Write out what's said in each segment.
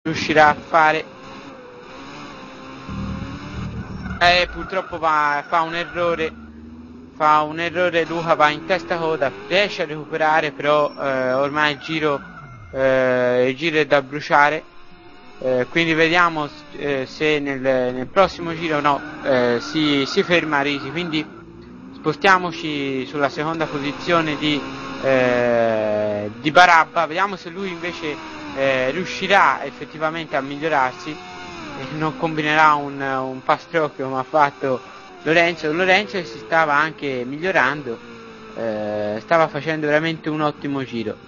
riuscirà a fare. Purtroppo fa un errore. Luca va in testa coda, riesce a recuperare, però ormai il giro è da bruciare. Quindi vediamo se nel prossimo giro si ferma Risi. Quindi spostiamoci sulla seconda posizione di Barabba, vediamo se lui invece riuscirà effettivamente a migliorarsi e non combinerà un pastrocchio come ha fatto Lorenzo che si stava anche migliorando, stava facendo veramente un ottimo giro.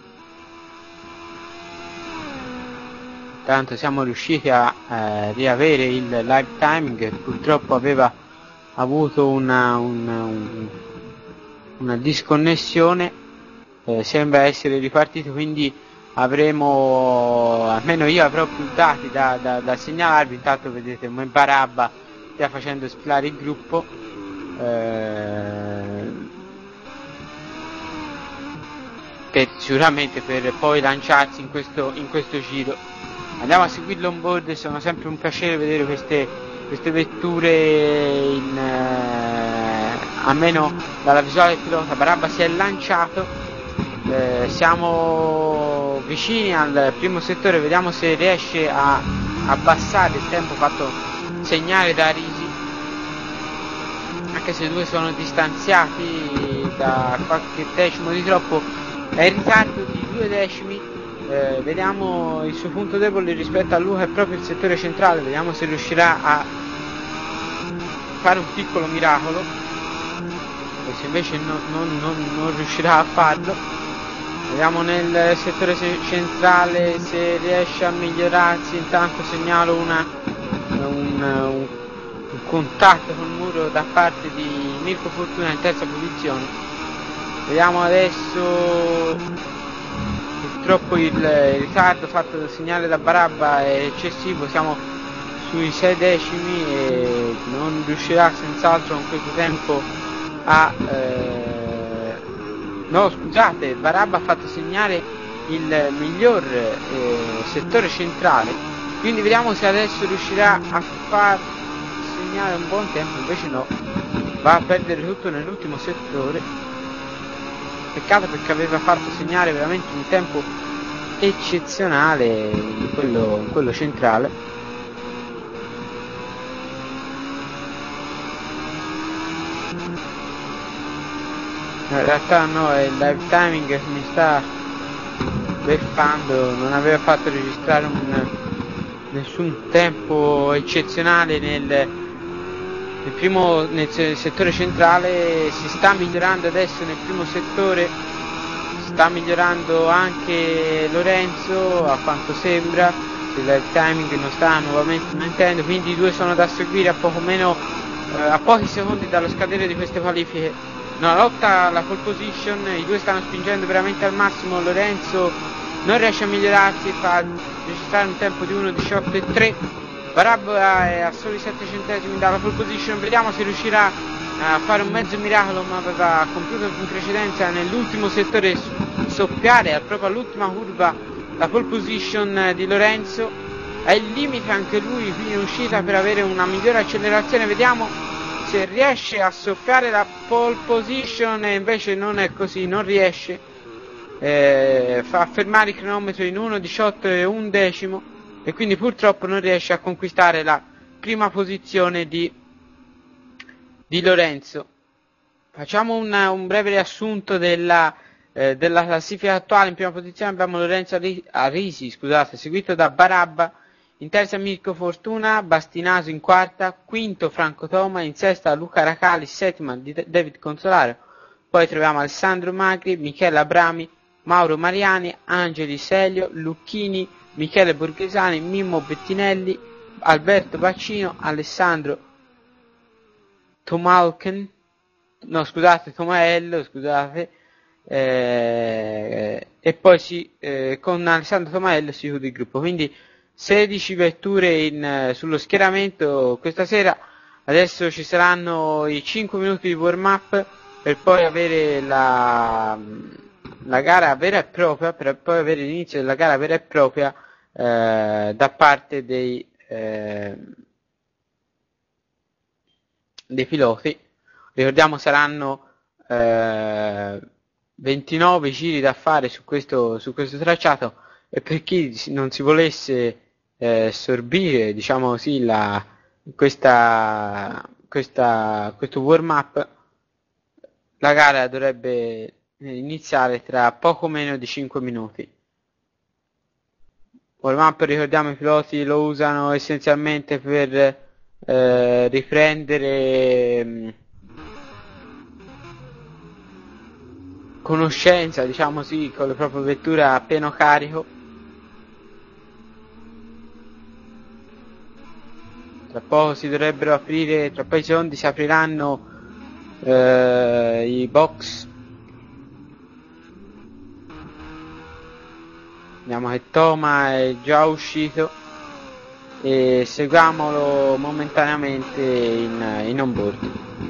Tanto siamo riusciti a riavere il live timing che purtroppo aveva avuto una disconnessione, sembra essere ripartito, quindi avremo, almeno io avrò più dati da segnalarvi. Intanto vedete come Barabba sta facendo esplodere il gruppo, sicuramente per poi lanciarsi in questo giro. Andiamo a seguirlo on board, sono sempre un piacere vedere queste vetture almeno dalla visuale del pilota. Barabba si è lanciato, siamo vicini al primo settore, vediamo se riesce a abbassare il tempo fatto segnare da Risi, anche se i due sono distanziati da qualche decimo di troppo, è in ritardo di 2 decimi. Vediamo il suo punto debole rispetto a Luca è proprio il settore centrale, vediamo se riuscirà a fare un piccolo miracolo, e se invece non riuscirà a farlo. Vediamo nel settore centrale se riesce a migliorarsi. Intanto segnalo un contatto col muro da parte di Mirko Fortuna in terza posizione. Vediamo adesso. Purtroppo il ritardo fatto dal segnale da Barabba è eccessivo, siamo sui 6 decimi e non riuscirà senz'altro con questo tempo a... no, scusate, Barabba ha fatto segnare il miglior settore centrale, quindi vediamo se adesso riuscirà a far segnare un buon tempo. Invece no, va a perdere tutto nell'ultimo settore. Peccato, perché aveva fatto segnare veramente un tempo eccezionale in quello centrale. In realtà no, è il live timing che mi sta beffando, non aveva fatto registrare nessun tempo eccezionale nel settore centrale. Si sta migliorando adesso nel primo settore, sta migliorando anche Lorenzo a quanto sembra, il timing non sta nuovamente mentendo, quindi i due sono da seguire a pochi secondi dallo scadere di queste qualifiche. La lotta alla pole position, i due stanno spingendo veramente al massimo. Lorenzo non riesce a migliorarsi, fa registrare un tempo di 1:18.3. Barabba è a soli 7 centesimi dalla pole position, vediamo se riuscirà a fare un mezzo miracolo, ma aveva compiuto in precedenza nell'ultimo settore soffiare proprio all'ultima curva la pole position di Lorenzo. È il limite anche lui qui in uscita per avere una migliore accelerazione. Vediamo se riesce a soffiare la pole position, e invece non è così, non riesce. Fa fermare il cronometro in 1:18.1 e quindi purtroppo non riesce a conquistare la prima posizione di Lorenzo. Facciamo un breve riassunto della classifica attuale. In prima posizione abbiamo Lorenzo Risi, seguito da Barabba, in terza Mirko Fortuna, Bastinaso in quarta, quinto Franco Toma, in sesta Luca Racali, settima David Consolaro, poi troviamo Alessandro Magri, Michele Abrami, Mauro Mariani, Angeli Selio, Lucchini, Michele Borghesani, Mimmo Bettinelli, Alberto Baccino, Alessandro Tomaello, e poi con Alessandro Tomaello si chiude il gruppo. Quindi 16 vetture sullo schieramento questa sera. Adesso ci saranno i 5 minuti di warm up per poi avere la gara vera e propria, per poi avere l'inizio della gara vera e propria da parte dei piloti. Ricordiamo saranno 29 giri da fare su questo tracciato, e per chi non si volesse sorbire, diciamo così, questo warm up, la gara dovrebbe iniziare tra poco meno di 5 minuti. Warm up, ricordiamo, i piloti lo usano essenzialmente per riprendere conoscenza, diciamo così, con le proprie vetture a pieno carico. Tra poco si dovrebbero aprire, tra pochi secondi si apriranno i box. Vediamo che Toma è già uscito e seguiamolo momentaneamente in onboard.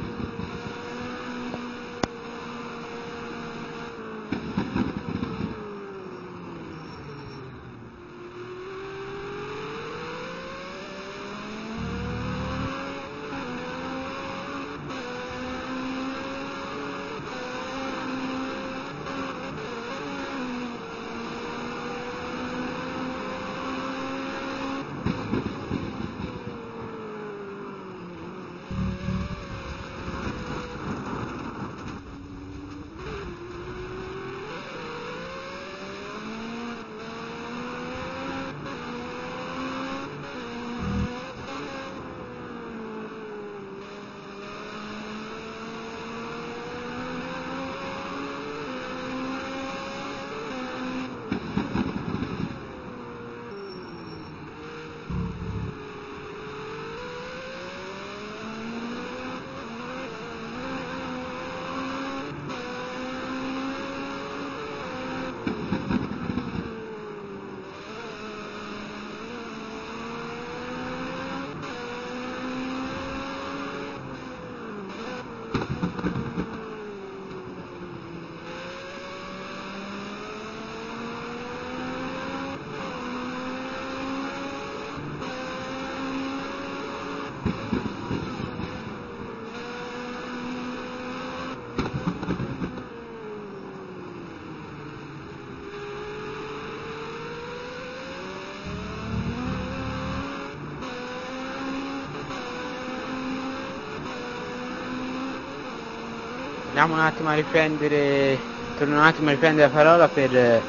Torno un attimo a riprendere la parola per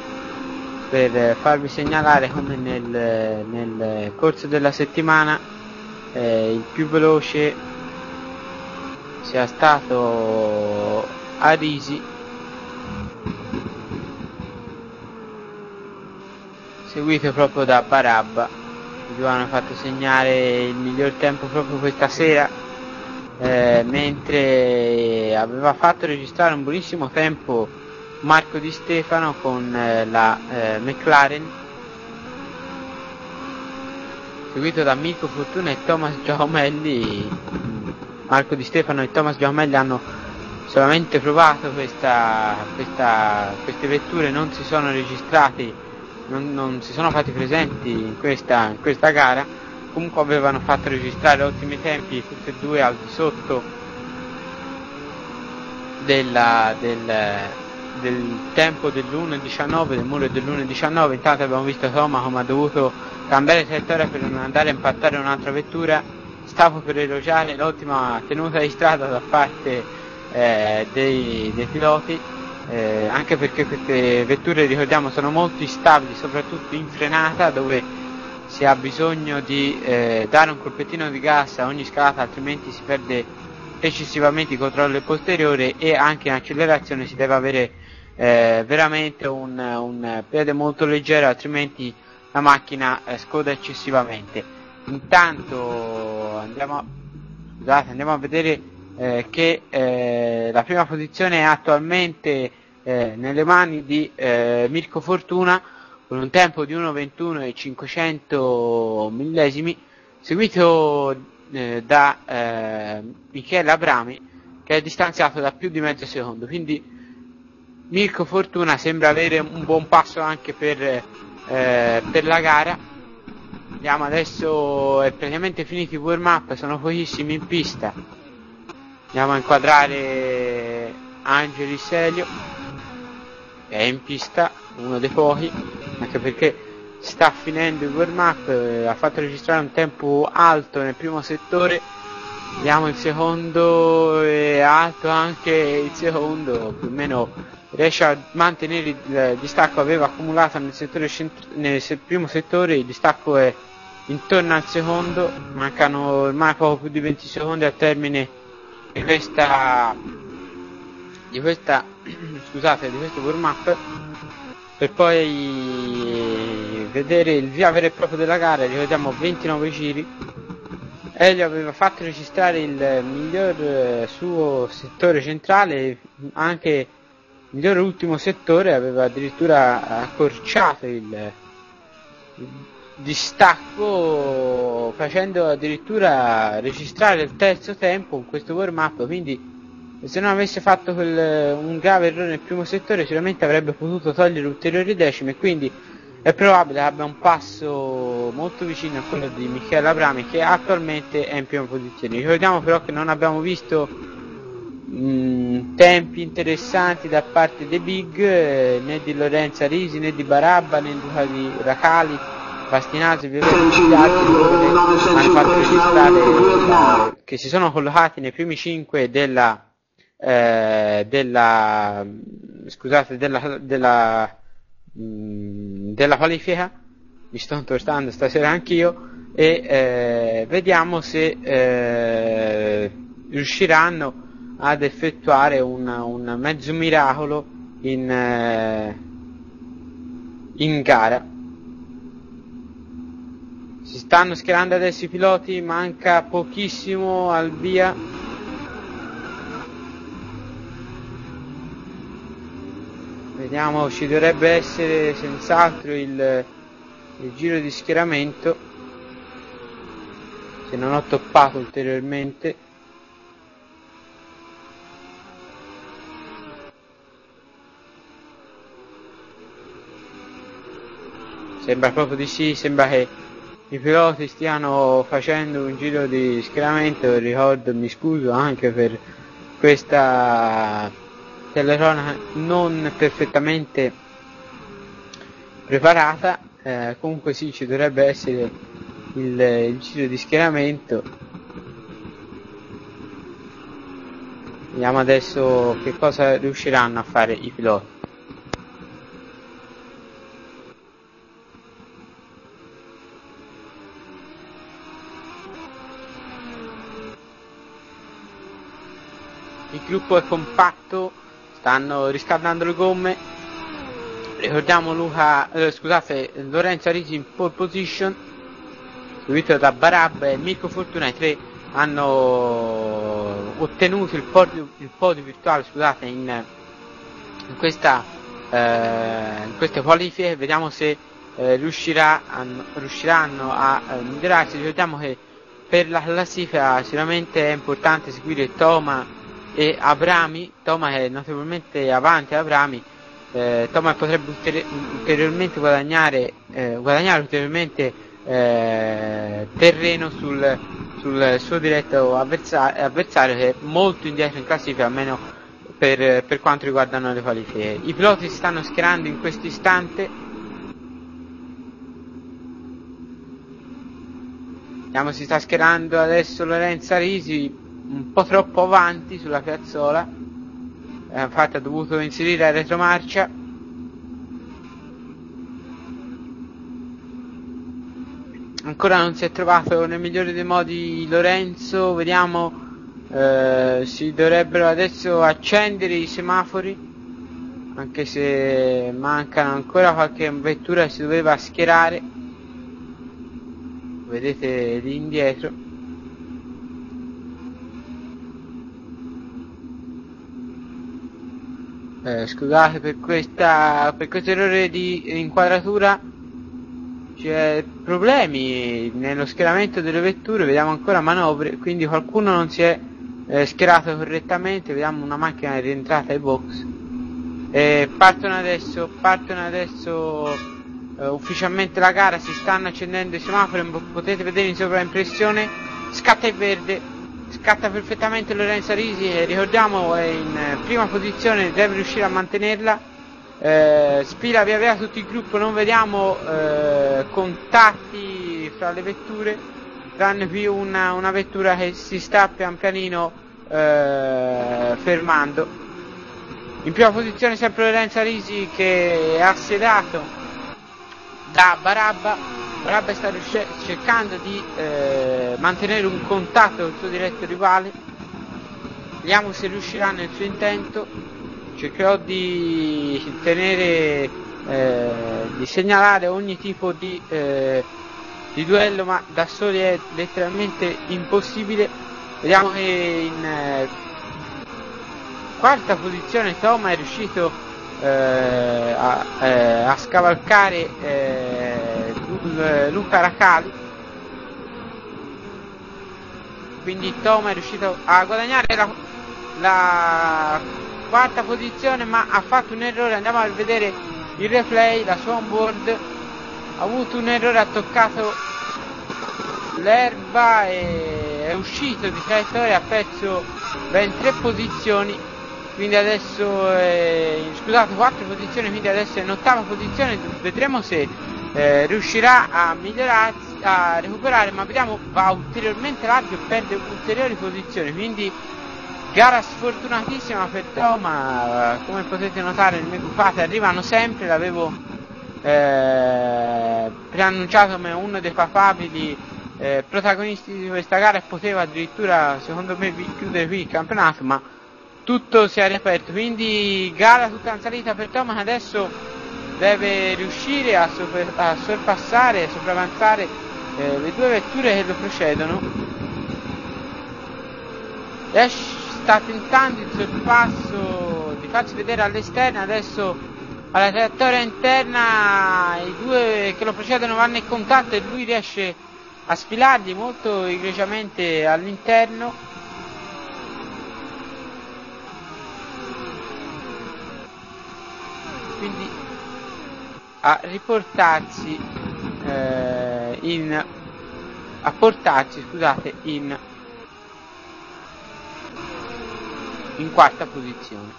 farvi segnalare come nel corso della settimana il più veloce sia stato Arisi, seguito proprio da Barabba. Gli hanno fatto segnare il miglior tempo proprio questa sera, mentre aveva fatto registrare un buonissimo tempo Marco Di Stefano con la McLaren, seguito da Mirko Fortuna e Thomas Giacomelli. Marco Di Stefano e Thomas Giacomelli hanno solamente provato queste vetture, non si sono registrati, non si sono fatti presenti in questa gara. Comunque avevano fatto registrare ottimi tempi, tutti e due al di sotto del tempo dell'1.19, del muro dell'1.19. Intanto abbiamo visto Toma come ha dovuto cambiare traiettoria per non andare a impattare un'altra vettura. Stavo per elogiare l'ottima tenuta di strada da parte dei piloti, anche perché queste vetture, ricordiamo, sono molto instabili, soprattutto in frenata, dove si ha bisogno di dare un colpettino di gas a ogni scalata, altrimenti si perde eccessivamente il controllo posteriore, e anche in accelerazione si deve avere veramente un piede molto leggero, altrimenti la macchina scoda eccessivamente. Intanto andiamo a vedere che la prima posizione è attualmente nelle mani di Mirko Fortuna, con un tempo di 1.21 e 500 millesimi, seguito da Michele Abrami, che è distanziato da più di mezzo secondo. Quindi Mirko Fortuna sembra avere un buon passo anche per la gara, Vediamo adesso, è praticamente finito il warm up, sono pochissimi in pista. Andiamo a inquadrare Angelis Elio, che è in pista, uno dei pochi, anche perché sta finendo il warm up, ha fatto registrare un tempo alto nel primo settore. Vediamo il secondo, è alto anche il secondo, più o meno riesce a mantenere il distacco aveva accumulato nel primo settore, il distacco è intorno al secondo, mancano ormai poco più di 20 secondi al termine di questa scusate, di questo warm up, per poi vedere il via vero e proprio della gara. Ricordiamo 29 giri. Elio aveva fatto registrare il miglior suo settore centrale, anche il miglior ultimo settore, aveva addirittura accorciato il distacco, facendo addirittura registrare il terzo tempo in questo warm up. Quindi se non avesse fatto un grave errore nel primo settore sicuramente avrebbe potuto togliere ulteriori decime, quindi è probabile che abbia un passo molto vicino a quello di Michele Abrami, che attualmente è in prima posizione. Ricordiamo però che non abbiamo visto tempi interessanti da parte dei big, né di Lorenzo Arisi, né di Barabba, né di Racali, Bastinazzi, Violetti, gli altri hanno fatto registrare che si sono collocati nei primi 5 della qualifica. Mi sto intortando stasera anch'io, e vediamo se riusciranno ad effettuare un mezzo miracolo in gara. Si stanno schierando adesso i piloti, manca pochissimo al via. Vediamo, ci dovrebbe essere senz'altro il giro di schieramento, se non ho toppato ulteriormente. Sembra proprio di sì, sembra che i piloti stiano facendo un giro di schieramento. Ricordo, mi scuso anche per questa telecronaca non perfettamente preparata, comunque sì, ci dovrebbe essere il giro di schieramento. Vediamo adesso che cosa riusciranno a fare i piloti. Il gruppo è compatto, stanno riscaldando le gomme. Ricordiamo Lorenzo Arisi in pole position, seguito da Barabba e Mirko Fortuna. I tre hanno ottenuto il podio virtuale in queste qualifiche. Vediamo se riusciranno a migliorarsi. Ricordiamo che per la classifica sicuramente è importante seguire Toma e Abrami. Toma è notevolmente avanti Abrami. Toma potrebbe ulteriormente guadagnare ulteriormente terreno sul suo diretto avversario, che è molto indietro in classifica, almeno per quanto riguardano le qualifiche. I piloti si stanno schierando in questo istante. Vediamo, si sta schierando adesso Lorenzo Arisi, un po' troppo avanti sulla piazzola, infatti ha dovuto inserire la retromarcia. Ancora non si è trovato nel migliore dei modi Lorenzo. Vediamo, si dovrebbero adesso accendere i semafori, anche se mancano ancora qualche vettura che si doveva schierare. Vedete lì indietro. Scusate per questo errore di inquadratura, c'è problemi nello schieramento delle vetture. Vediamo ancora manovre, quindi qualcuno non si è schierato correttamente. Vediamo una macchina rientrata ai box. Partono adesso ufficialmente la gara, si stanno accendendo i semafori, potete vedere in sovraimpressione, scatta il verde, scatta perfettamente Lorenzo Arisi e ricordiamo è in prima posizione, deve riuscire a mantenerla, spira via via tutto il gruppo, non vediamo contatti fra le vetture, tranne più una vettura che si sta pian pianino fermando. In prima posizione sempre Lorenzo Arisi che è assediato da Barabba. Barabba sta cercando di mantenere un contatto con il suo diretto rivale. Vediamo se riuscirà nel suo intento. Cercherò di tenere, di segnalare ogni tipo di duello, ma da soli è letteralmente impossibile. Vediamo che in quarta posizione Toma è riuscito a scavalcare Luca Racali, quindi Toma è riuscito a guadagnare la quarta posizione, ma ha fatto un errore. Andiamo a vedere il replay, la sua onboard, ha avuto un errore, ha toccato l'erba e è uscito di traiettoria, ha perso ben 3 posizioni, quindi adesso scusate, 4 posizioni, quindi adesso è in ottava posizione. Vedremo se riuscirà a migliorarsi, a recuperare, ma vediamo, va ulteriormente largo e perde ulteriori posizioni, quindi gara sfortunatissima per Toma. Come potete notare le mie gruppate arrivano sempre, l'avevo preannunciato come uno dei papabili protagonisti di questa gara e poteva addirittura secondo me chiudere qui il campionato, ma tutto si è riaperto, quindi gara tutta in salita per Toma, che adesso deve riuscire a sorpassare, a sopravanzare le 2 vetture che lo precedono. Sta tentando il sorpasso, di farsi vedere all'esterno, adesso alla traiettoria interna i 2 che lo precedono vanno in contatto e lui riesce a sfilargli molto egregiamente all'interno. Quindi a riportarsi in quarta posizione.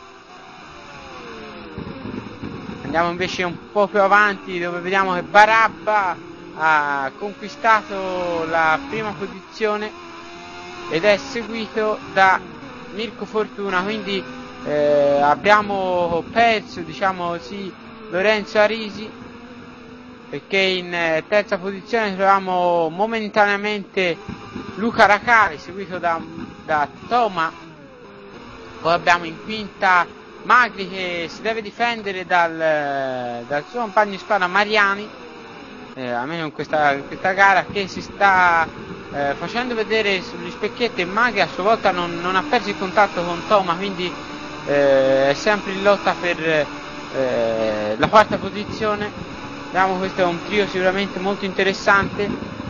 Andiamo invece un po' più avanti, dove vediamo che Barabba ha conquistato la prima posizione ed è seguito da Mirko Fortuna, quindi abbiamo perso, diciamo così, Lorenzo Arisi, perché in terza posizione troviamo momentaneamente Luca Racali, seguito da Toma. Poi abbiamo in quinta Magri che si deve difendere dal suo compagno di squadra Mariani, almeno in questa gara, che si sta facendo vedere sugli specchietti, e Magri a sua volta non ha perso il contatto con Toma, quindi è sempre in lotta per la quarta posizione. Vediamo, questo è un trio sicuramente molto interessante.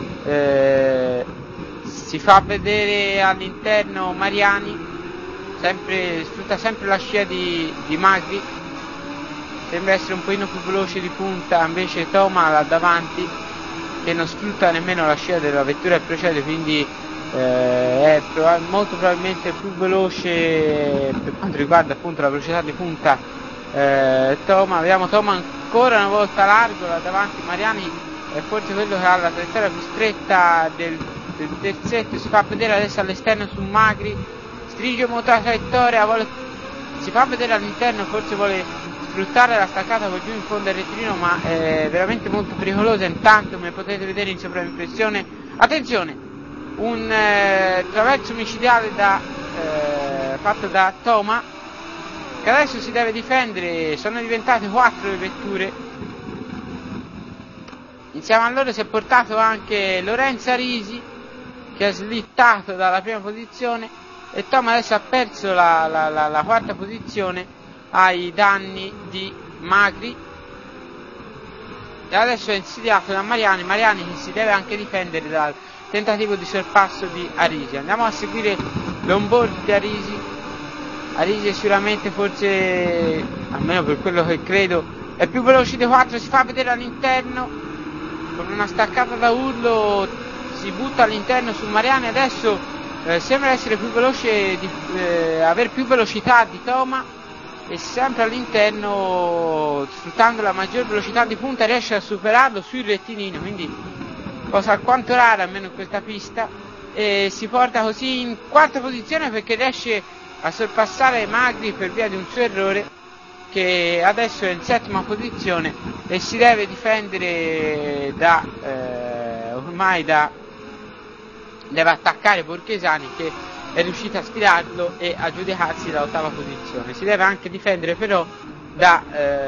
Si fa vedere all'interno Mariani, sfrutta sempre la scia di Magri, sembra essere un pochino più veloce di punta, invece Toma là davanti che non sfrutta nemmeno la scia della vettura che precede, quindi è molto probabilmente più veloce per quanto riguarda appunto la velocità di punta Toma. Vediamo Toma ancora una volta largo là davanti, Mariani è forse quello che ha la traiettoria più stretta del terzetto, si fa vedere adesso all'esterno su Magri, stringe molto la traiettoria, si fa vedere all'interno, forse vuole sfruttare la staccata poi giù in fondo al rettilineo, ma è veramente molto pericolosa. Intanto, come potete vedere in sovraimpressione, attenzione, un traverso micidiale fatto da Toma, che adesso si deve difendere. Sono diventate 4 le vetture, insieme a loro si è portato anche Lorenzo Arisi, che è slittato dalla prima posizione, e Toma adesso ha perso la quarta posizione ai danni di Magri, e adesso è insidiato da Mariani che si deve anche difendere dal tentativo di sorpasso di Arisi. Andiamo a seguire l'onboard di Arisi è sicuramente, forse almeno per quello che credo, è più veloce dei 4, si fa vedere all'interno con una staccata da urlo, si butta all'interno su Mariani. Adesso sembra essere più veloce, aver più velocità di Toma, e sempre all'interno, sfruttando la maggior velocità di punta, riesce a superarlo sul rettilineo, quindi cosa alquanto rara almeno in questa pista, e si porta così in quarta posizione perché riesce a sorpassare Magri per via di un suo errore, che adesso è in settima posizione e si deve difendere deve attaccare Borghesani, che è riuscito a sfidarlo e a giudicarsi l'ottava posizione. Si deve anche difendere però da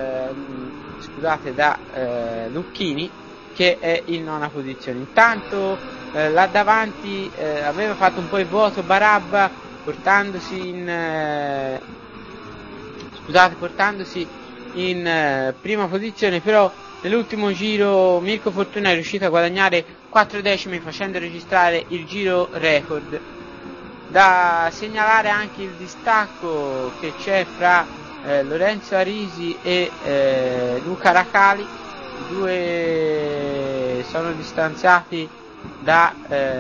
Lucchini, che è in nona posizione. Intanto là davanti aveva fatto un po' il vuoto Barabba, portandosi in prima posizione, però nell'ultimo giro Mirko Fortuna è riuscito a guadagnare 4 decimi, facendo registrare il giro record. Da segnalare anche il distacco che c'è fra Lorenzo Arisi e Luca Racali. I due sono distanziati da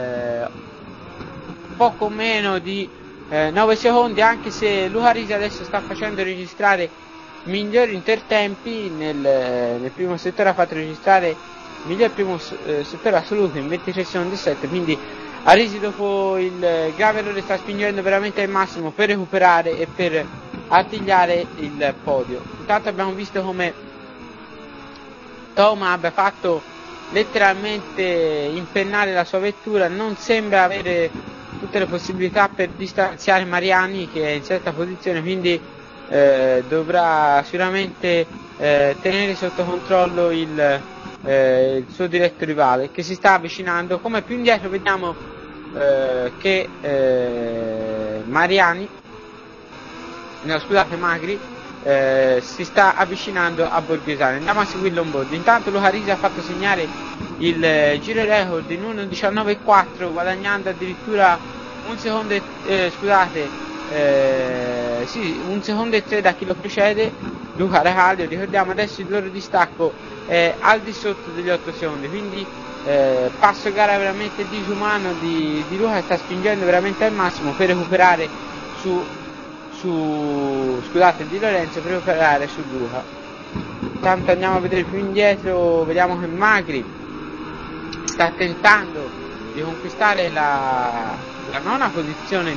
poco meno di 9 secondi, anche se Luca Arisi adesso sta facendo registrare migliori intertempi. Nel primo settore ha fatto registrare il miglior primo settore assoluto in 23 secondi e 7, quindi Arisi dopo il grave errore sta spingendo veramente al massimo per recuperare e per artigliare il podio. Intanto abbiamo visto come Toma abbia fatto letteralmente impennare la sua vettura, non sembra avere tutte le possibilità per distanziare Mariani, che è in sesta posizione, quindi dovrà sicuramente tenere sotto controllo il suo diretto rivale, che si sta avvicinando. Come più indietro vediamo che Magri si sta avvicinando a Borghesani. Andiamo a seguirlo on board. Intanto Luca Arisi ha fatto segnare il giro record in 1:19.4, guadagnando addirittura 1 secondo e 3 da chi lo precede, Luca Racali. Ricordiamo adesso il loro distacco è al di sotto degli 8 secondi, quindi passo gara veramente disumano di Luca, che sta spingendo veramente al massimo per recuperare di Lorenzo per recuperare su Luca. Intanto andiamo a vedere più indietro, vediamo che Magri sta tentando di conquistare la nona posizione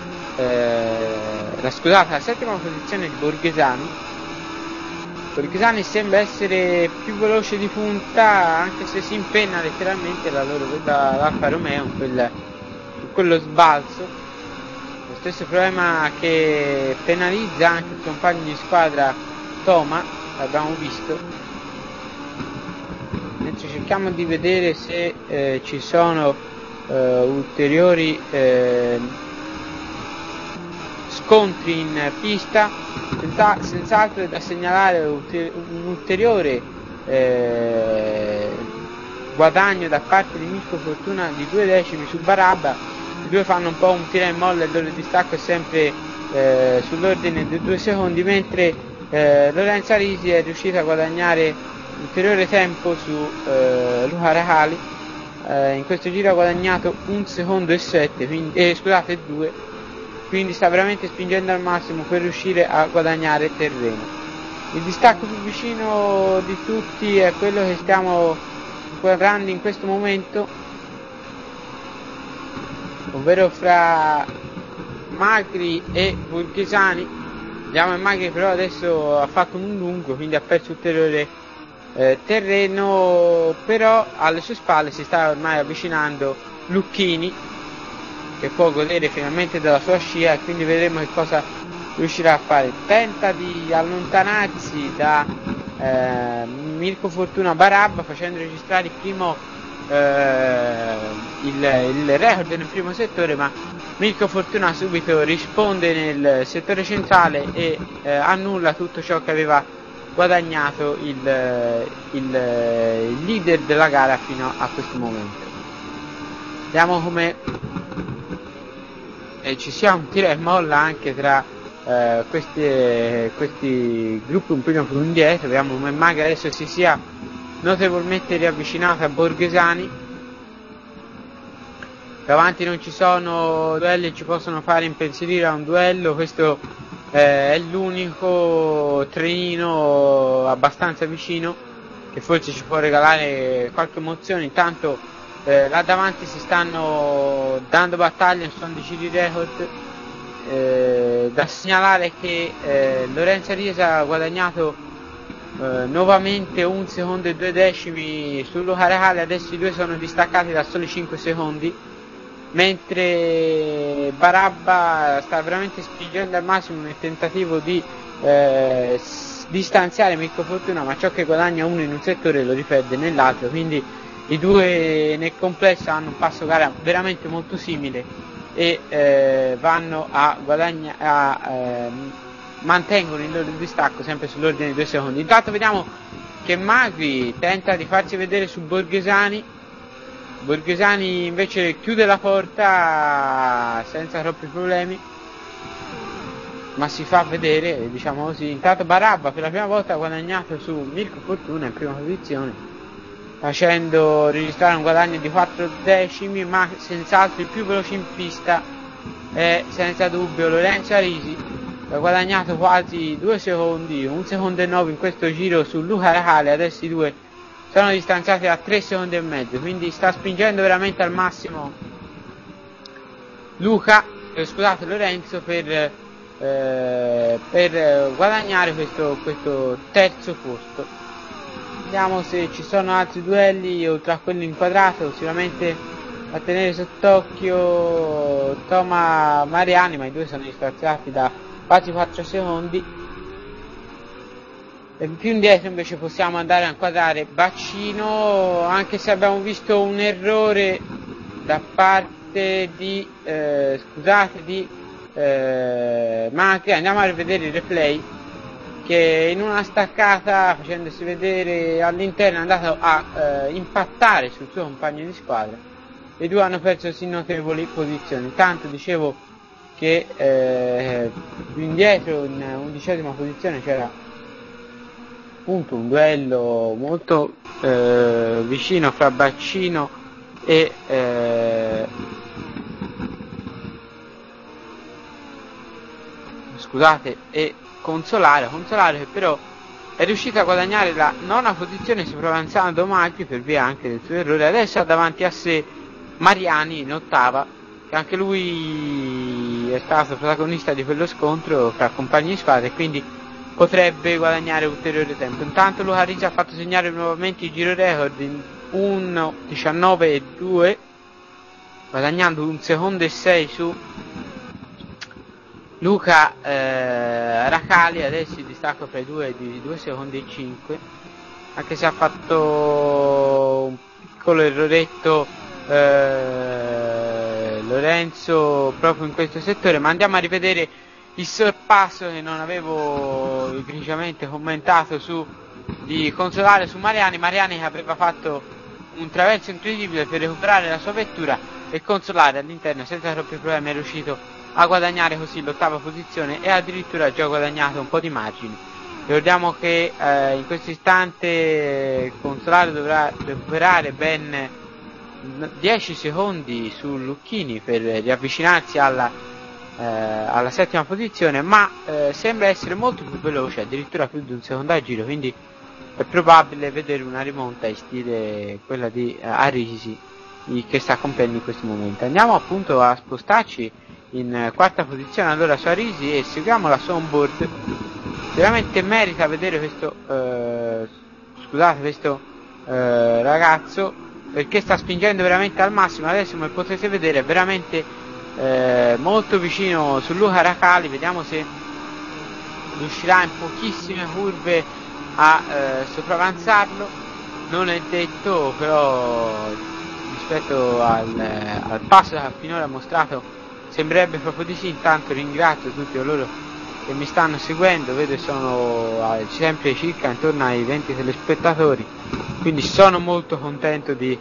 la settima posizione di Borghesani. Borghesani sembra essere più veloce di punta, anche se si impenna letteralmente l'Alfa Romeo in quello sbalzo. Lo stesso problema che penalizza anche il compagno di squadra Toma, l'abbiamo visto. Mentre cerchiamo di vedere se ci sono ulteriori scontri in pista. Senz'altro è da segnalare un ulteriore guadagno da parte di Mirko Fortuna di 2 decimi su Barabba. I due fanno un po' un tira e molla, il loro distacco è sempre sull'ordine di 2 secondi, mentre Lorenzo Arisi è riuscito a guadagnare ulteriore tempo su Luca Racali. In questo giro ha guadagnato 1 secondo e 7, e 2, quindi sta veramente spingendo al massimo per riuscire a guadagnare terreno. Il distacco più vicino di tutti è quello che stiamo inquadrando in questo momento, ovvero fra Magri e Borghesani. Vediamo che Magri però adesso ha fatto un lungo, quindi ha perso ulteriore terreno, però alle sue spalle si sta ormai avvicinando Lucchini, che può godere finalmente della sua scia, e quindi vedremo che cosa riuscirà a fare. Tenta di allontanarsi da Mirko Fortuna Barabba, facendo registrare il record nel primo settore, ma Mirko Fortuna subito risponde nel settore centrale e annulla tutto ciò che aveva guadagnato il leader della gara fino a questo momento. Vediamo come ci sia un tira e molla anche tra questi gruppi un po' più indietro. Vediamo come Magri adesso si sia notevolmente riavvicinato a Borghesani. Davanti non ci sono duelli che ci possono fare impensierire a un duello. Questo è l'unico trenino abbastanza vicino che forse ci può regalare qualche emozione. Intanto là davanti si stanno dando battaglie, sono di giri record. Da segnalare che Lorenzo Arisa ha guadagnato nuovamente 1 secondo e 2 decimi su Luca Recali. Adesso i due sono distaccati da soli 5 secondi, mentre Barabba sta veramente spingendo al massimo nel tentativo di distanziare Mirko Fortuna, ma ciò che guadagna uno in un settore lo riperde nell'altro, quindi i due nel complesso hanno un passo gara veramente molto simile e vanno a guadagnare, mantengono il loro distacco sempre sull'ordine di 2 secondi. Intanto vediamo che Magri tenta di farsi vedere su Borghesani. Borghesani invece chiude la porta senza troppi problemi, ma si fa vedere, diciamo così. Intanto Barabba per la prima volta ha guadagnato su Mirko Fortuna in prima posizione, facendo registrare un guadagno di 4 decimi, ma senz'altro il più veloce in pista è senza dubbio Lorenzo Arisi, che ha guadagnato quasi 2 secondi, 1 secondo e 9 in questo giro su Luca Recali. Adesso i due sono distanziati a 3 secondi e mezzo, quindi sta spingendo veramente al massimo Lorenzo per guadagnare questo terzo posto. Vediamo se ci sono altri duelli oltre a quello inquadrato. Sicuramente a tenere sott'occhio Toma Mariani, ma i due sono distanziati da quasi 4 secondi. E più indietro invece possiamo andare a inquadrare Baccino, anche se abbiamo visto un errore da parte di Magri. Andiamo a rivedere il replay, che in una staccata, facendosi vedere all'interno, è andato a impattare sul suo compagno di squadra. I due hanno perso sì notevoli posizioni. Intanto dicevo che più indietro in 11ª posizione c'era appunto un duello molto vicino fra Baccino e Consolare che però è riuscito a guadagnare la 9ª posizione sopravanzando Magri per via anche del suo errore. Adesso ha davanti a sé Mariani in 8ª, che anche lui è stato protagonista di quello scontro fra compagni di squadra e quindi potrebbe guadagnare ulteriore tempo. Intanto Luca Arisa ha fatto segnare nuovamente il giro record in 1:19:2, guadagnando 1 secondo e 6 su Luca Recali. Adesso il distacco fra i due è di 2 secondi e 5, anche se ha fatto un piccolo erroretto Lorenzo proprio in questo settore. Ma andiamo a rivedere il sorpasso che non avevo egregiamente commentato di Consolare su Mariani che aveva fatto un traverso incredibile per recuperare la sua vettura, e Consolare all'interno senza troppi problemi è riuscito a guadagnare così l'8ª posizione e addirittura ha già guadagnato un po' di margini. Ricordiamo che in questo istante Consolare dovrà recuperare ben 10 secondi su Lucchini per riavvicinarsi alla 7ª posizione, ma sembra essere molto più veloce, addirittura più di 1 secondo al giro, quindi è probabile vedere una rimonta in stile quella di Arisi che sta compiendo in questo momento. Andiamo appunto a spostarci in 4ª posizione allora su Arisi e seguiamo la sua onboard. Veramente merita vedere questo ragazzo, perché sta spingendo veramente al massimo. Adesso, come potete vedere, è veramente molto vicino su Luca Recali. Vediamo se riuscirà in pochissime curve a sopravanzarlo. Non è detto, però rispetto al passo che finora ha mostrato sembrerebbe proprio di sì. Intanto ringrazio tutti coloro che mi stanno seguendo, vedo sono sempre circa intorno ai 20 telespettatori, quindi sono molto contento di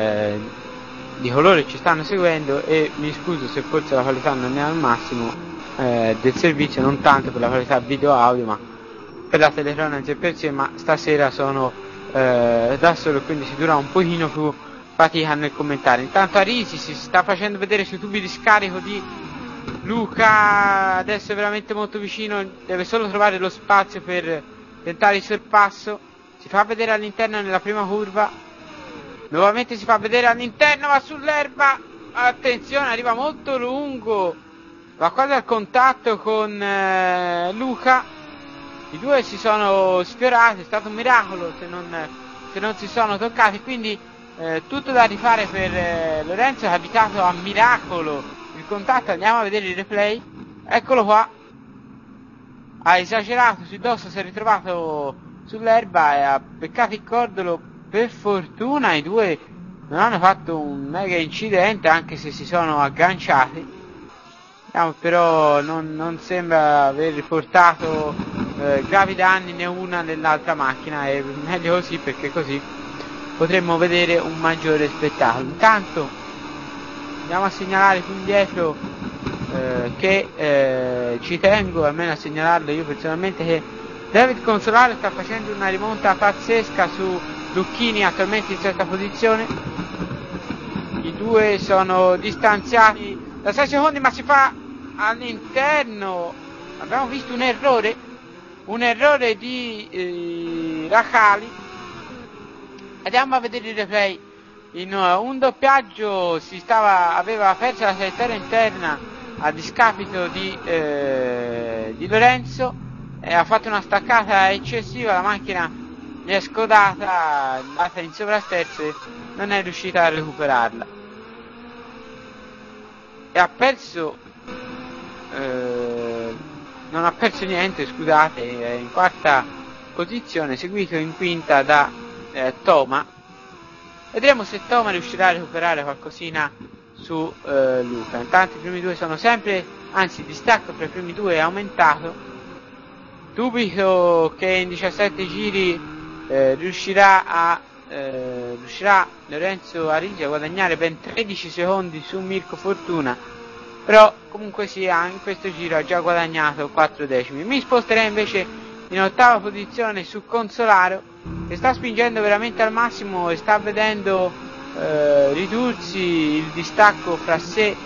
coloro che ci stanno seguendo, e mi scuso se forse la qualità non è al massimo, del servizio, non tanto per la qualità video audio ma per la telecronaca in per sé, ma stasera sono da solo, quindi si dura un pochino più fatica nel commentare. Intanto Arisi si sta facendo vedere sui tubi di scarico di Luca, adesso è veramente molto vicino, deve solo trovare lo spazio per tentare il sorpasso, si fa vedere all'interno nella prima curva, nuovamente si fa vedere all'interno, va sull'erba, attenzione, arriva molto lungo, va quasi al contatto con Luca, i due si sono sfiorati, è stato un miracolo se non si sono toccati, quindi tutto da rifare per Lorenzo, che ha abitato a miracolo il contatto. Andiamo a vedere il replay, eccolo qua, ha esagerato sui dosso, si è ritrovato sull'erba e ha beccato il cordolo. Per fortuna i due non hanno fatto un mega incidente, anche se si sono agganciati, però non sembra aver riportato gravi danni né una né l'altra macchina, è meglio così perché così potremmo vedere un maggiore spettacolo. Intanto andiamo a segnalare qui indietro che ci tengo almeno a segnalarlo io personalmente, che David Consolaro sta facendo una rimonta pazzesca su Lucchini, attualmente in sesta posizione. I due sono distanziati da 6 secondi, ma si fa all'interno, abbiamo visto un errore di Racali. Andiamo a vedere il replay. In un doppiaggio aveva perso la traiettoria interna a discapito di Lorenzo, e ha fatto una staccata eccessiva, la macchina gli è scodata, è andata in sovrasterzo e non è riuscita a recuperarla e ha perso non ha perso niente, scusate, è in quarta posizione, seguito in quinta da Toma. Vedremo se Toma riuscirà a recuperare qualcosina su Luca. Intanto i primi due sono sempre, anzi il distacco tra i primi due è aumentato. Dubito che in 17 giri riuscirà Lorenzo Arisi a guadagnare ben 13 secondi su Mirko Fortuna, però comunque sia in questo giro ha già guadagnato 4 decimi. Mi sposterei invece in ottava posizione su Consolaro, che sta spingendo veramente al massimo e sta vedendo ridursi il distacco fra sé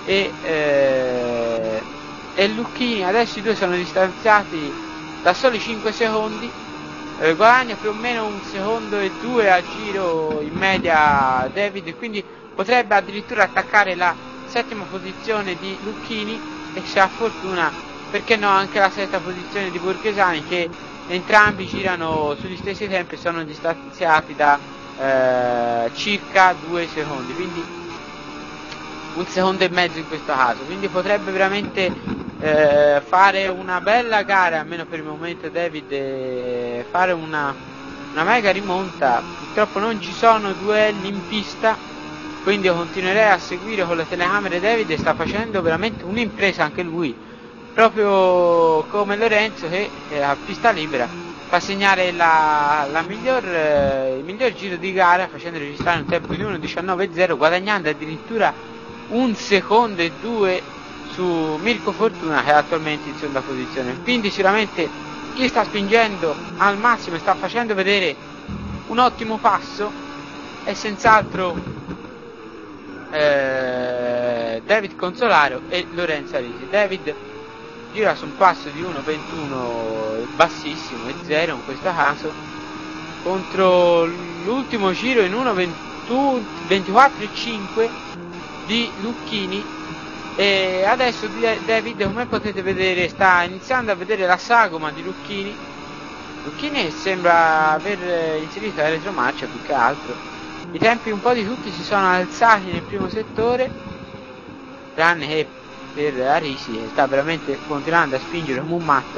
e Lucchini. Adesso i due sono distanziati da soli 5 secondi, guadagna più o meno 1 secondo e 2 al giro in media David, quindi potrebbe addirittura attaccare la settima posizione di Lucchini e, se ha fortuna, perché no, anche la sesta posizione di Borghesani, che entrambi girano sugli stessi tempi e sono distanziati da circa 2 secondi, quindi 1 secondo e mezzo in questo caso, quindi potrebbe veramente fare una bella gara, almeno per il momento David, fare una mega rimonta. Purtroppo non ci sono duelli in pista, quindi io continuerei a seguire con le telecamere David, e sta facendo veramente un'impresa anche lui, proprio come Lorenzo, che a pista libera fa segnare il miglior giro di gara, facendo registrare un tempo di 1:19.0, guadagnando addirittura 1 secondo e 2 su Mirko Fortuna, che è attualmente in seconda posizione. Quindi sicuramente chi sta spingendo al massimo e sta facendo vedere un ottimo passo è senz'altro David Consolaro e Lorenzo Arisi. David gira su un passo di 1:21 bassissimo e 0 in questo caso, contro l'ultimo giro in 1:24.5 di Lucchini. E adesso David, come potete vedere, sta iniziando a vedere la sagoma di Lucchini. Lucchini sembra aver inserito la retromarcia più che altro. I tempi un po' di tutti si sono alzati nel primo settore, tranne che per Arisi, che sta veramente continuando a spingere come un matto.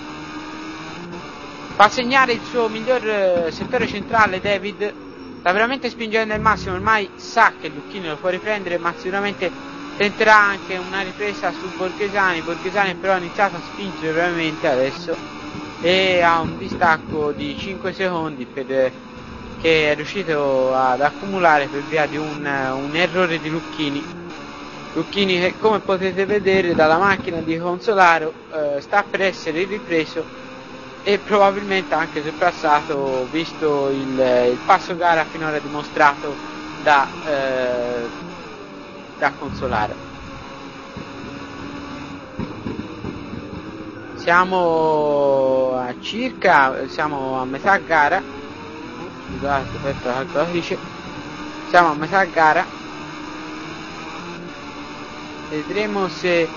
Fa segnare il suo miglior settore centrale David, sta veramente spingendo al massimo, ormai sa che Lucchini lo può riprendere, ma sicuramente tenterà anche una ripresa su Borghesani. Borghesani però ha iniziato a spingere veramente adesso e ha un distacco di 5 secondi che è riuscito ad accumulare per via di un errore di Lucchini. Lucchini che, come potete vedere dalla macchina di Consolaro, sta per essere ripreso e probabilmente anche sorpassato, visto il passo gara finora dimostrato da Consolaro. Siamo a metà gara. Scusate, aspetta la calcolatrice. Siamo a metà gara. Vedremo se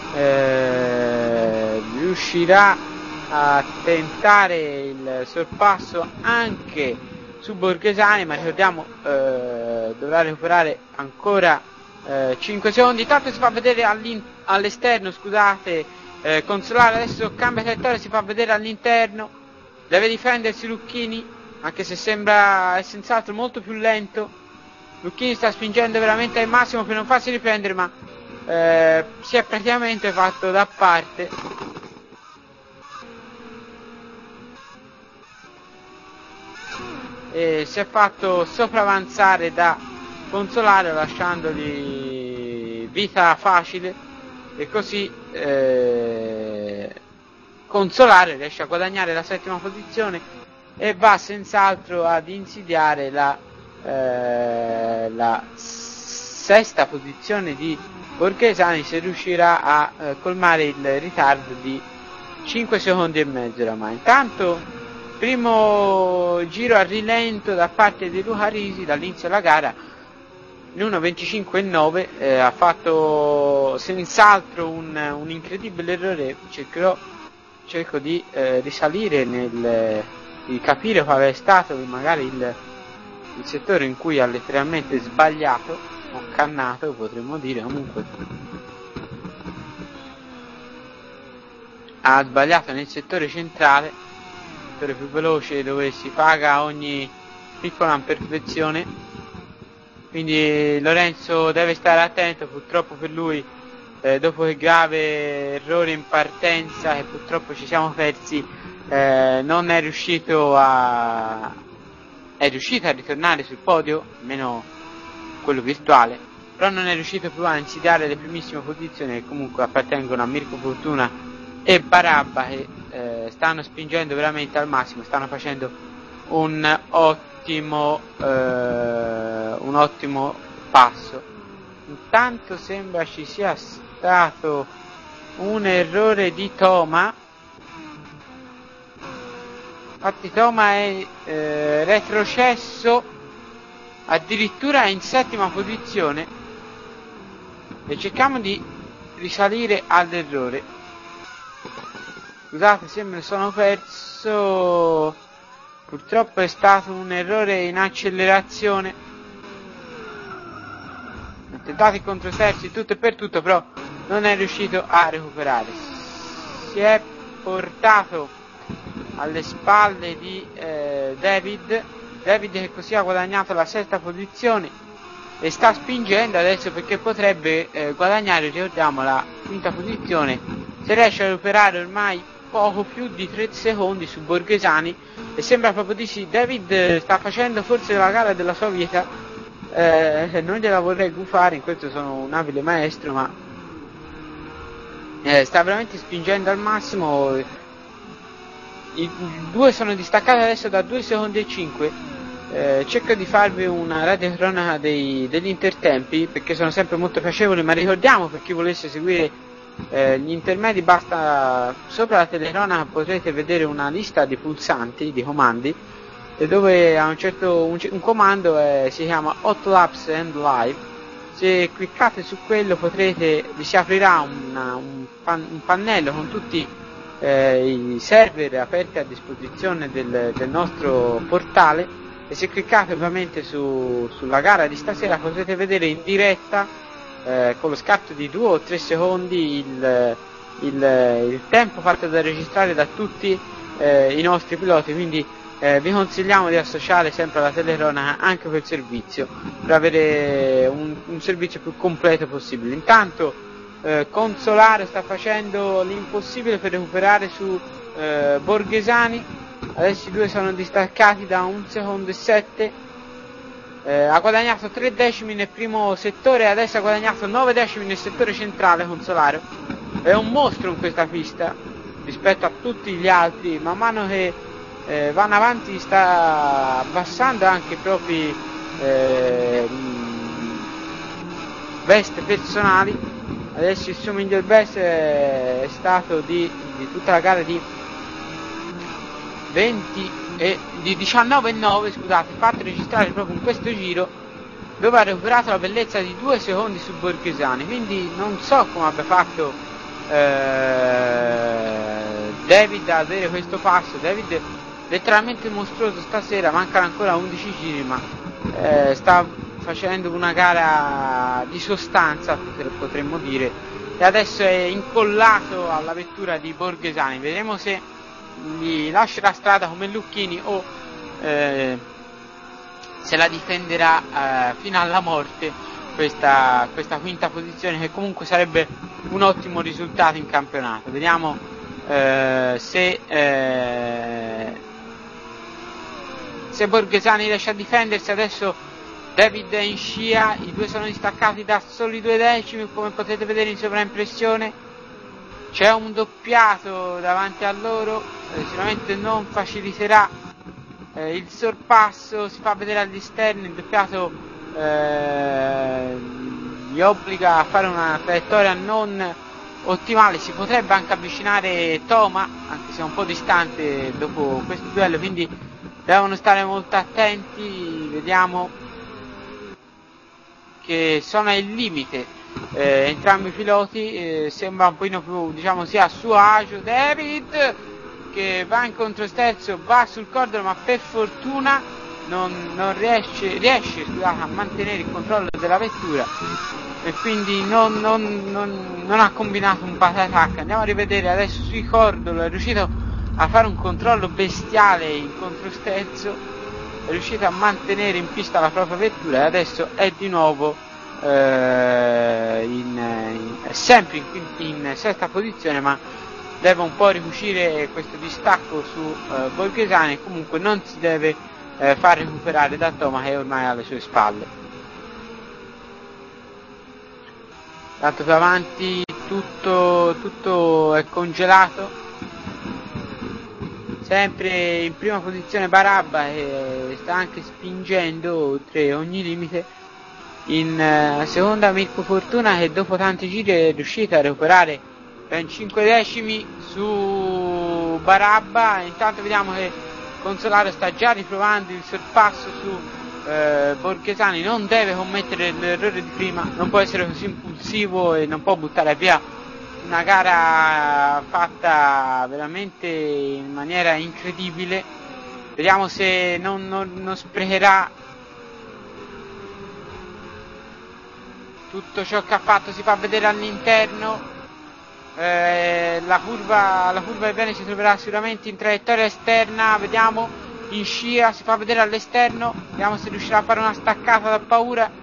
riuscirà a tentare il sorpasso anche su Borghesani, ma ricordiamo dovrà recuperare ancora 5 secondi. Tanto si fa vedere all'esterno, scusate. Consolare adesso cambia traiettoria, si fa vedere all'interno, deve difendersi Lucchini, anche se sembra senz'altro molto più lento. Lucchini sta spingendo veramente al massimo per non farsi riprendere, ma si è praticamente fatto da parte. E si è fatto sopravanzare da Consolare, lasciandogli vita facile, e così Consolare riesce a guadagnare la 7ª posizione e va senz'altro ad insidiare la 6ª posizione di Borghesani, se riuscirà a colmare il ritardo di 5 secondi e mezzo oramai. Intanto primo giro a rilento da parte di Luca Risi dall'inizio della gara in 1.25.9, ha fatto senz'altro un incredibile errore. Cerco di risalire di capire qual è stato magari il settore in cui ha letteralmente sbagliato o cannato, potremmo dire. Comunque ha sbagliato nel settore centrale, il settore più veloce, dove si paga ogni piccola imperfezione. Quindi Lorenzo deve stare attento. Purtroppo per lui, dopo il grave errore in partenza che purtroppo ci siamo persi, non è riuscito a ritornare sul podio, almeno quello virtuale, però non è riuscito più a insidiare le primissime posizioni, che comunque appartengono a Mirko Fortuna e Barabba, che stanno spingendo veramente al massimo, stanno facendo un ottimo passo. Intanto sembra ci sia stato un errore di Toma. Infatti Toma è retrocesso addirittura in 7ª posizione, e cerchiamo di risalire all'errore. Scusate se me ne sono perso. Purtroppo è stato un errore in accelerazione. Ha tentato il controsersi tutto e per tutto, però non è riuscito a recuperare. Si è portato alle spalle di David, che così ha guadagnato la 6ª posizione e sta spingendo adesso, perché potrebbe guadagnare, ricordiamo, la 5ª posizione se riesce a recuperare ormai poco più di 3 secondi su Borghesani, e sembra proprio di sì. David sta facendo forse la gara della sua vita, non gliela vorrei gufare, in questo sono un abile maestro, ma sta veramente spingendo al massimo. I due sono distaccati adesso da 2 secondi e 5. Cerco di farvi una radiocronaca degli intertempi, perché sono sempre molto piacevoli, ma ricordiamo, per chi volesse seguire gli intermedi, basta, sopra la telecronaca potrete vedere una lista di pulsanti, di comandi, dove a un comando si chiama Hot Laps and Live. Se cliccate su quello vi si aprirà un pannello con tutti i server aperti a disposizione del nostro portale, e se cliccate ovviamente sulla gara di stasera potrete vedere in diretta, con lo scatto di 2 o 3 secondi, il tempo fatto da registrare da tutti i nostri piloti. Quindi vi consigliamo di associare sempre alla telecronaca anche quel servizio, per avere un servizio più completo possibile. Intanto Consolare sta facendo l'impossibile per recuperare su Borghesani. Adesso i due sono distaccati da 1 secondo e 7. ha guadagnato 3 decimi nel primo settore e adesso ha guadagnato 9 decimi nel settore centrale con Solaro. È un mostro in questa pista rispetto a tutti gli altri, man mano che vanno avanti sta abbassando anche i propri best personali. Adesso il suo miglior best è stato di tutta la gara di 19,9, scusate, fatto registrare proprio in questo giro, dove ha recuperato la bellezza di 2 secondi su Borghesani. Quindi non so come abbia fatto David ad avere questo passo. David letteralmente mostruoso stasera, mancano ancora 11 giri, ma sta facendo una gara di sostanza, potremmo dire, e adesso è incollato alla vettura di Borghesani. Vedremo se gli lascia la strada come Lucchini o se la difenderà fino alla morte questa quinta posizione, che comunque sarebbe un ottimo risultato in campionato. Vediamo se Borghesani riesce a difendersi. Adesso David è in scia, i due sono distaccati da soli 2 decimi, come potete vedere in sovraimpressione. C'è un doppiato davanti a loro, sicuramente non faciliterà il sorpasso. Si fa vedere all'esterno, il doppiato gli obbliga a fare una traiettoria non ottimale. Si potrebbe anche avvicinare Toma, anche se è un po' distante dopo questo duello, quindi devono stare molto attenti. Vediamo che sono al limite entrambi i piloti, sembra un pochino più, diciamo, sia a suo agio David, che va in controsterzo, va sul cordolo, ma per fortuna non riesce a mantenere il controllo della vettura, e quindi non ha combinato un patatac. Andiamo a rivedere adesso sui cordolo, è riuscito a fare un controllo bestiale in controsterzo, è riuscito a mantenere in pista la propria vettura, e adesso è di nuovo sempre in sesta posizione, ma deve un po' ricucire questo distacco su Borghesani. Comunque non si deve far recuperare da Toma, che è ormai alle sue spalle. Tanto più avanti tutto è congelato. Sempre in prima posizione Barabba, che sta anche spingendo oltre ogni limite. In seconda Mirko Fortuna, che dopo tanti giri è riuscito a recuperare ben 5 decimi su Barabba. Intanto vediamo che Consolaro sta già riprovando il sorpasso su Borghesani. Non deve commettere l'errore di prima, non può essere così impulsivo e non può buttare via una gara fatta veramente in maniera incredibile. Vediamo se non sprecherà tutto ciò che ha fatto. Si fa vedere all'interno, la curva del bene si troverà sicuramente in traiettoria esterna. Vediamo in scia, si fa vedere all'esterno, vediamo se riuscirà a fare una staccata da paura.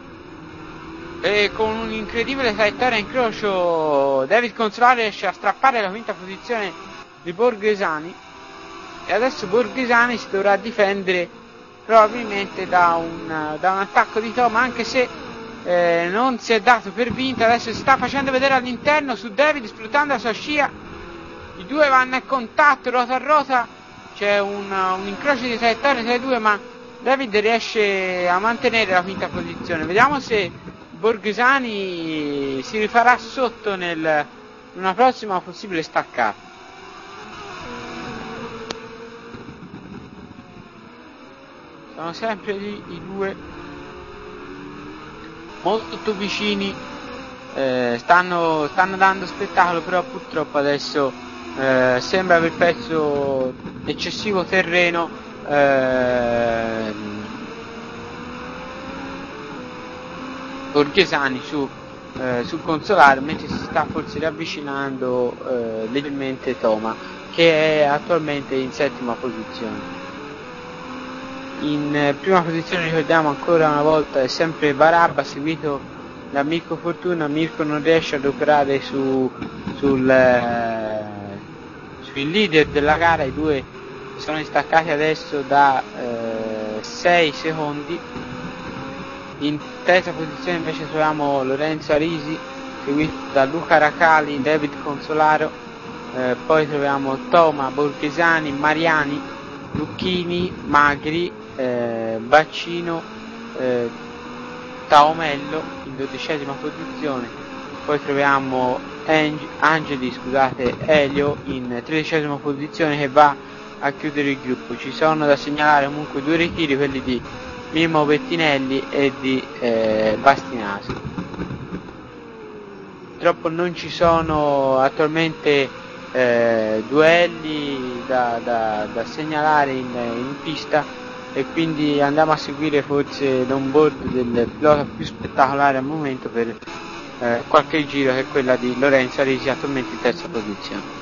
E con un'incredibile traiettoria in incrocio David Consolaro riesce a strappare la quinta posizione di Borghesani, e adesso Borghesani si dovrà difendere probabilmente da un attacco di Toma, anche se non si è dato per vinta. Adesso si sta facendo vedere all'interno su David, sfruttando la sua scia. I due vanno a contatto ruota a ruota, c'è un incrocio di traiettoria tra i due, ma David riesce a mantenere la quinta posizione. Vediamo se Borghesani si rifarà sotto in una prossima possibile staccata. Sono sempre lì i due, molto vicini, stanno dando spettacolo, però purtroppo adesso sembra aver perso eccessivo terreno Borghesani sul Consolaro, mentre si sta forse riavvicinando leggermente Toma, che è attualmente in settima posizione. In prima posizione, ricordiamo ancora una volta, è sempre Barabba, seguito da Mirko Fortuna. Mirko non riesce ad operare sui leader della gara. I due sono distaccati adesso da 6 secondi. In terza posizione invece troviamo Lorenzo Arisi, seguito da Luca Racali, David Consolaro, poi troviamo Toma, Borghesani, Mariani, Lucchini, Magri, Baccino, Taomello in 12ª posizione, poi troviamo Elio in 13ª posizione, che va a chiudere il gruppo. Ci sono da segnalare comunque 2 ritiri, quelli di Mimmo Bettinelli e di Bastinasi. Purtroppo non ci sono attualmente duelli da segnalare in pista, e quindi andiamo a seguire forse l'onboard del pilota più spettacolare al momento per qualche giro, che è quella di Lorenzo Arisi, attualmente in terza posizione.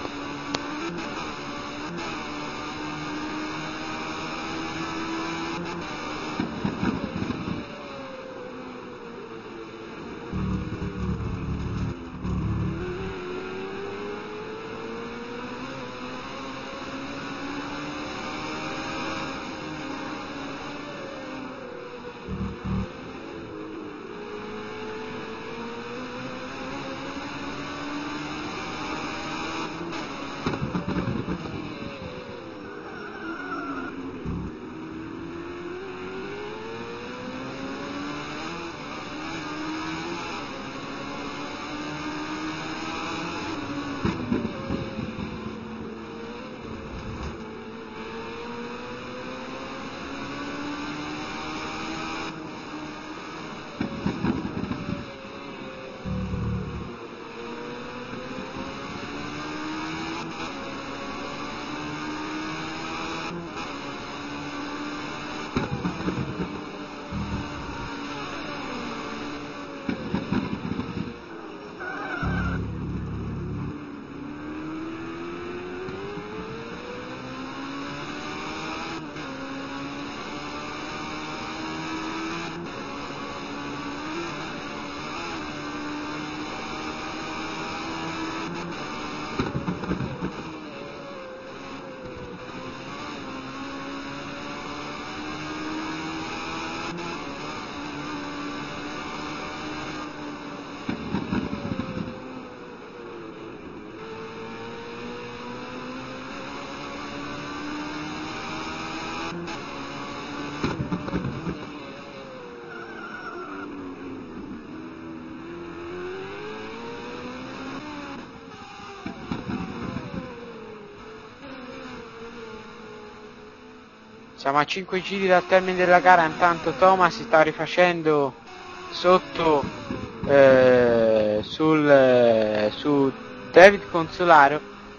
Siamo a 5 giri dal termine della gara. Intanto Thomas si sta rifacendo sotto su David Consolaro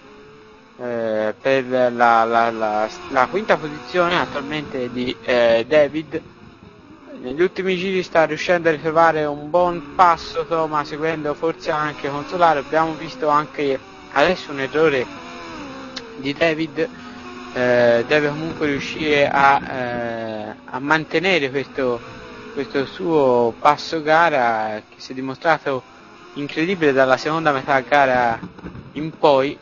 per la quinta posizione attualmente di David. Negli ultimi giri sta riuscendo a ritrovare un buon passo Thomas, seguendo forse anche Consolaro. Abbiamo visto anche adesso un errore di David. Deve comunque riuscire a mantenere questo suo passo gara, che si è dimostrato incredibile dalla seconda metà gara in poi,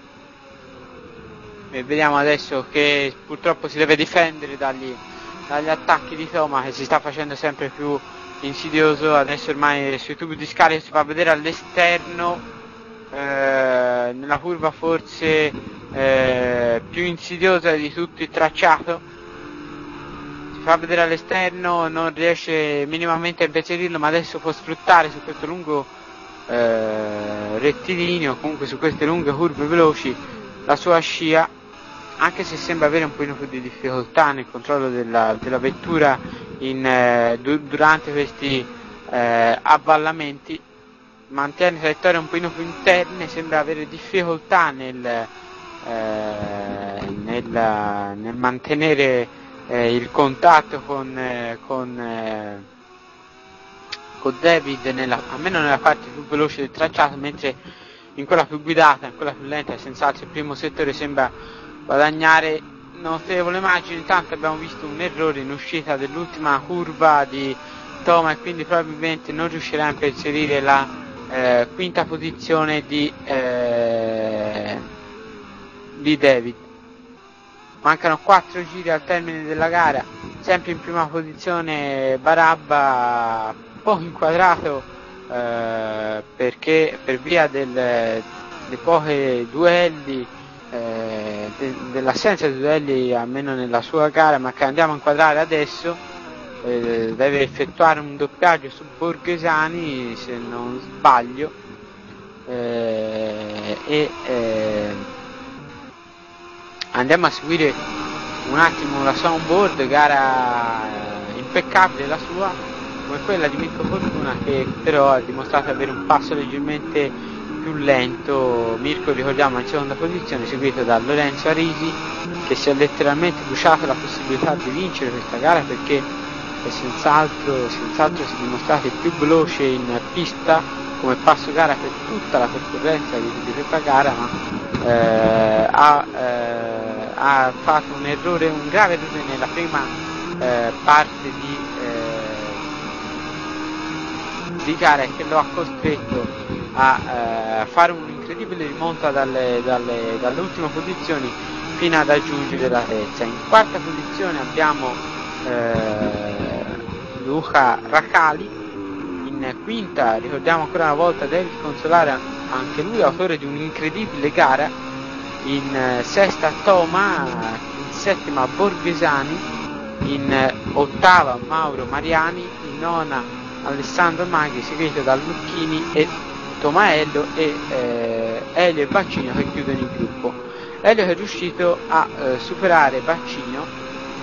e vediamo adesso che purtroppo si deve difendere dagli attacchi di Toma, che si sta facendo sempre più insidioso. Adesso ormai sui tubi di scarico si fa vedere all'esterno, nella curva forse più insidiosa di tutto il tracciato. Si fa vedere all'esterno, non riesce minimamente a impensierirlo, ma adesso può sfruttare su questo lungo rettilineo, comunque su queste lunghe curve veloci, la sua scia, anche se sembra avere un pochino più di difficoltà nel controllo della vettura durante questi avvallamenti. Mantiene traiettorie un pochino più interne, sembra avere difficoltà nel mantenere il contatto con David, almeno nella parte più veloce del tracciato, mentre in quella più guidata, in quella più lenta, senz'altro il primo settore sembra guadagnare notevole margine. Intanto abbiamo visto un errore in uscita dell'ultima curva di Toma, e quindi probabilmente non riuscirà a impensierire la quinta posizione di David. Mancano 4 giri al termine della gara, sempre in prima posizione Barabba, poco inquadrato perché per via dei pochi duelli, dell'assenza di duelli almeno nella sua gara, ma che andiamo a inquadrare adesso. Deve effettuare un doppiaggio su Borghesani se non sbaglio, andiamo a seguire un attimo la soundboard. Gara impeccabile la sua, come quella di Mirko Fortuna, che però ha dimostrato avere un passo leggermente più lento. Mirko, ricordiamo, in seconda posizione, seguito da Lorenzo Arisi, che si è letteralmente bruciato la possibilità di vincere questa gara, perché senz'altro si è dimostrato il più veloce in pista come passo gara per tutta la percorrenza di questa gara, ma ha fatto un grave errore nella prima parte di gara, che lo ha costretto a fare un'incredibile rimonta dalle ultime posizioni fino ad aggiungere la terza. In quarta posizione abbiamo Luca Racali. In quinta ricordiamo ancora una volta David Consolare, anche lui autore di un'incredibile gara. In sesta Toma, in settima Borghesani, in ottava Mauro Mariani, in nona Alessandro Maghi, seguito da Lucchini e Tomaello, e Elio e Baccino che chiudono il gruppo. Elio che è riuscito a superare Baccino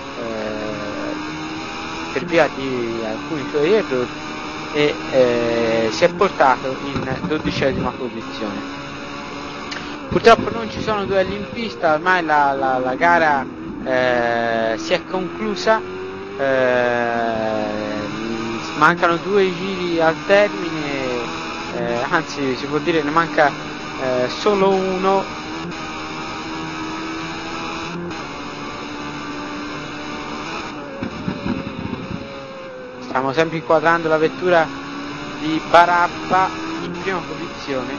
per via di alcuni suoi errori e si è portato in 12ª posizione. Purtroppo non ci sono duelli in pista, ormai la gara si è conclusa, mancano 2 giri al termine, anzi si può dire ne manca solo uno. Stiamo sempre inquadrando la vettura di Barabba in prima posizione.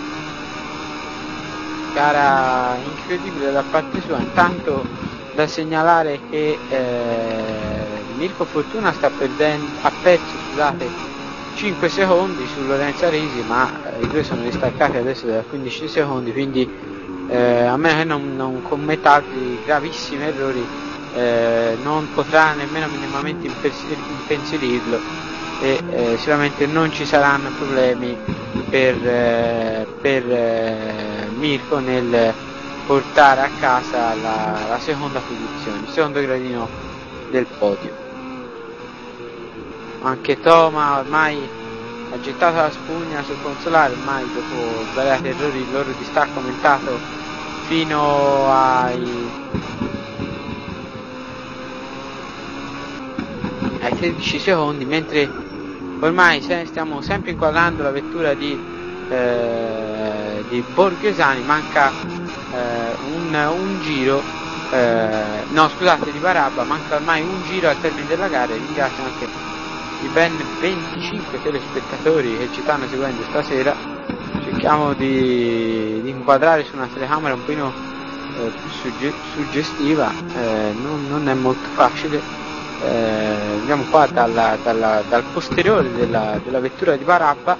Gara incredibile da parte sua. Intanto da segnalare che Mirko Fortuna ha perso 5 secondi su Lorenzo Arisi, ma i due sono distaccati adesso da 15 secondi, quindi a meno che non commetta altri gravissimi errori non potrà nemmeno minimamente impensierirlo e sicuramente non ci saranno problemi per Mirko nel portare a casa la seconda posizione, il secondo gradino del podio. Anche Toma ormai ha gettato la spugna sul Consolare, ormai dopo svariati errori il loro distacco aumentato fino ai 13 secondi, mentre ormai stiamo sempre inquadrando la vettura di Borghesani. Manca un giro, no scusate, di Barabba, manca ormai un giro al termine della gara. Ringrazio anche i ben 25 telespettatori che ci stanno seguendo stasera. Cerchiamo di inquadrare su una telecamera un pochino più suggestiva, non è molto facile. Andiamo qua dal posteriore della vettura di Barabba.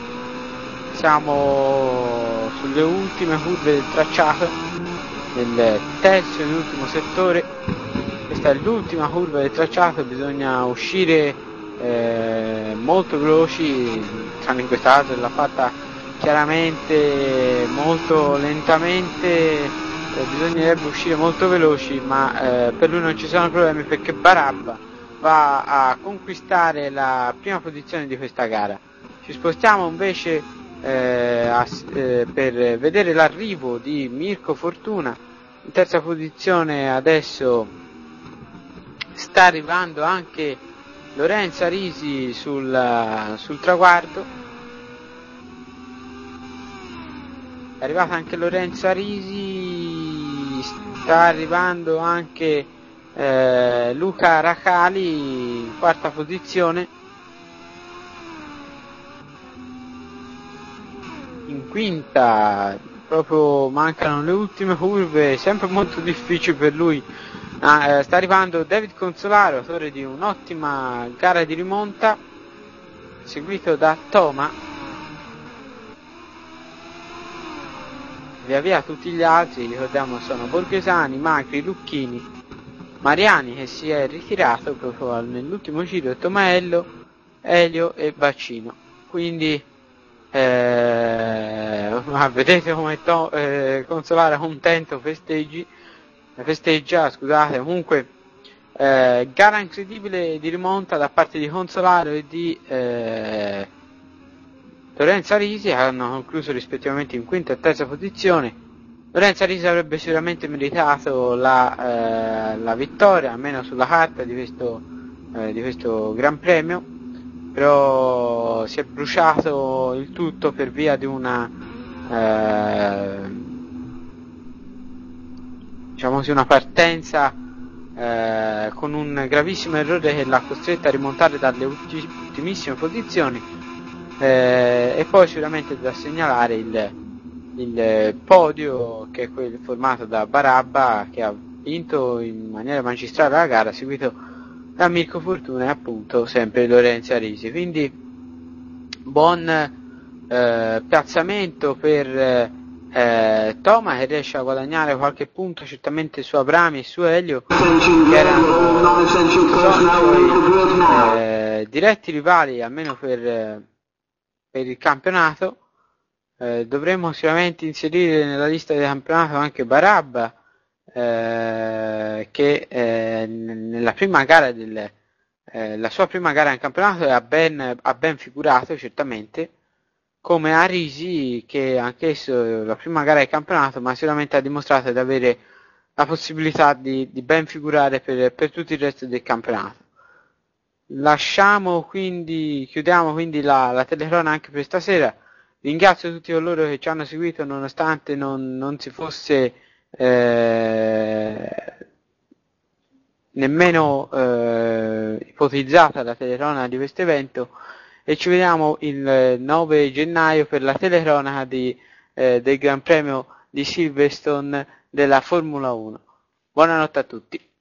Siamo sulle ultime curve del tracciato, nel terzo e ultimo settore. Questa è l'ultima curva del tracciato, bisogna uscire molto veloci, tranne in questo caso l'ha fatta chiaramente molto lentamente. Bisognerebbe uscire molto veloci, ma per lui non ci sono problemi, perché Barabba va a conquistare la prima posizione di questa gara. Ci spostiamo invece per vedere l'arrivo di Mirko Fortuna. In terza posizione adesso sta arrivando anche Lorenzo Arisi sul traguardo. È arrivato anche Lorenzo Arisi, sta arrivando anche Luca Racali in quarta posizione. In quinta proprio mancano le ultime curve, sempre molto difficile per lui sta arrivando David Consolaro, autore di un'ottima gara di rimonta, seguito da Toma. Via via tutti gli altri, ricordiamo, sono Borghesani, Macri, Lucchini, Mariani che si è ritirato proprio nell'ultimo giro, Tomaello, Elio e Bacino. Quindi vedete come Consolaro contento festeggia, scusate. Comunque gara incredibile di rimonta da parte di Consolaro e di Lorenzo Arisi, che hanno concluso rispettivamente in quinta e terza posizione. Lorenzo Arisi avrebbe sicuramente meritato la vittoria, almeno sulla carta, di questo Gran Premio, però si è bruciato il tutto per via di una una partenza con un gravissimo errore che l'ha costretto a rimontare dalle ultimissime posizioni, e poi sicuramente da segnalare il podio, che è quello formato da Barabba, che ha vinto in maniera magistrale la gara, seguito da Mirko Fortuna e appunto sempre Lorenzo Arisi. Quindi buon piazzamento per Toma, che riesce a guadagnare qualche punto certamente su Abrami e su Elio, che erano i diretti rivali almeno per il campionato. Dovremmo sicuramente inserire nella lista del campionato anche Barabba, che nella prima gara la sua prima gara in campionato ha ben figurato certamente, come Arisi, che anch'esso la prima gara di campionato, ma sicuramente ha dimostrato di avere la possibilità di ben figurare per tutto il resto del campionato. Chiudiamo quindi la telecronaca anche per stasera. Ringrazio tutti coloro che ci hanno seguito nonostante non si fosse nemmeno ipotizzata la telecronaca di questo evento, e ci vediamo il 9 gennaio per la telecronaca del Gran Premio di Silverstone della Formula 1. Buonanotte a tutti.